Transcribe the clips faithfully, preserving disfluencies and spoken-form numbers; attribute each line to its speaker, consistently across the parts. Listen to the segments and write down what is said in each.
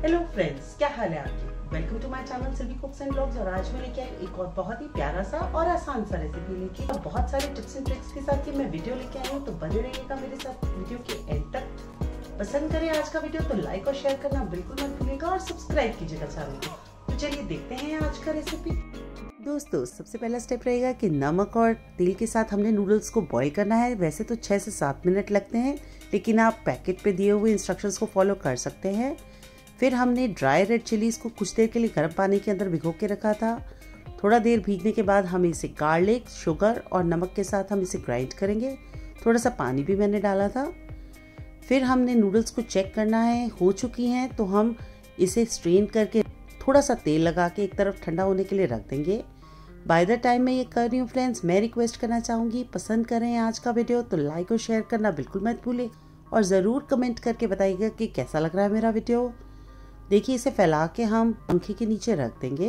Speaker 1: Hello friends, क्या हाल है आपके। Welcome to my channel Silvy cooks and blogs. और आज मैं लेके आई एक और बहुत ही प्यारा सा और आसान सा रेसिपी लेके और बहुत सारे टिप्स एंड ट्रिक्स के साथ ये मैं वीडियो लेके आई हूँ। तो बने रहिएगा मेरे साथ वीडियो के एंड तक। पसंद करें आज का वीडियो तो लाइक और शेयर करना बिल्कुल मत भूलिएगा और सब्सक्राइब कीजिएगा चैनल को। तो चलिए देखते हैं आज का रेसिपी। दोस्तों, सबसे पहला स्टेप रहेगा कि नमक और तेल के साथ हमने नूडल्स को बॉईल करना है। वैसे तो छः से सात मिनट लगते हैं, लेकिन आप पैकेट पे दिए हुए इंस्ट्रक्शंस को फॉलो कर सकते हैं। फिर हमने ड्राई रेड चिलीज़ को कुछ देर के लिए गर्म पानी के अंदर भिगो के रखा था। थोड़ा देर भीगने के बाद हम इसे गार्लिक, शुगर और नमक के साथ हम इसे ग्राइंड करेंगे। थोड़ा सा पानी भी मैंने डाला था। फिर हमने नूडल्स को चेक करना है, हो चुकी हैं तो हम इसे स्ट्रेन करके थोड़ा सा तेल लगा के एक तरफ ठंडा होने के लिए रख देंगे। बाय द टाइम मैं ये कर रही हूँ फ्रेंड्स, मैं रिक्वेस्ट करना चाहूँगी, पसंद करें आज का वीडियो तो लाइक और शेयर करना बिल्कुल मत भूलें और ज़रूर कमेंट करके बताइएगा कि कैसा लग रहा है मेरा वीडियो। देखिए, इसे फैला के हम पंखे के नीचे रख देंगे।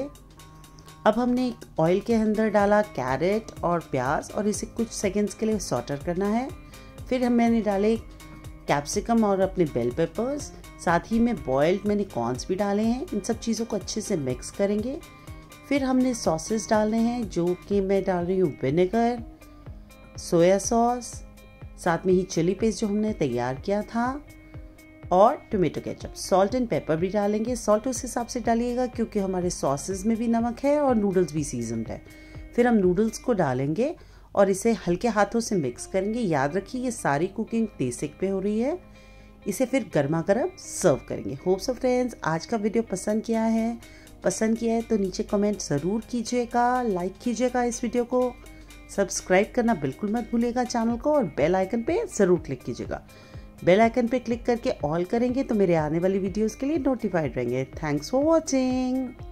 Speaker 1: अब हमने ऑयल के अंदर डाला कैरेट और प्याज और इसे कुछ सेकंड्स के लिए सॉटर करना है। फिर हम मैंने डाले कैप्सिकम और अपने बेल पेपर्स, साथ ही में बॉइल्ड मैंने कॉर्न्स भी डाले हैं। इन सब चीज़ों को अच्छे से मिक्स करेंगे। फिर हमने सॉसेस डालने हैं, जो कि मैं डाल रही हूँ विनेगर, सोया सॉस, साथ में ही चिली पेस्ट जो हमने तैयार किया था और tomato ketchup. Salt and pepper भी डालेंगे। सॉल्ट उस हिसाब से डालिएगा क्योंकि हमारे सॉसेस में भी नमक है और नूडल्स भी सीजन्ड है। फिर हम नूडल्स को डालेंगे और इसे हल्के हाथों से मिक्स करेंगे। याद रखिए, ये सारी कुकिंग बेसिक पे हो रही है। इसे फिर गर्मा गर्म सर्व करेंगे। होप सो फ्रेंड्स, आज का वीडियो पसंद किया है पसंद किया है तो नीचे कमेंट ज़रूर कीजिएगा, लाइक कीजिएगा इस वीडियो को, सब्सक्राइब करना बिल्कुल मत भूलिएगा चैनल को और बेल आइकन पे ज़रूर क्लिक कीजिएगा। बेल आइकन पे क्लिक करके ऑल करेंगे तो मेरे आने वाली वीडियोस के लिए नोटिफाइड रहेंगे। Thanks for watching.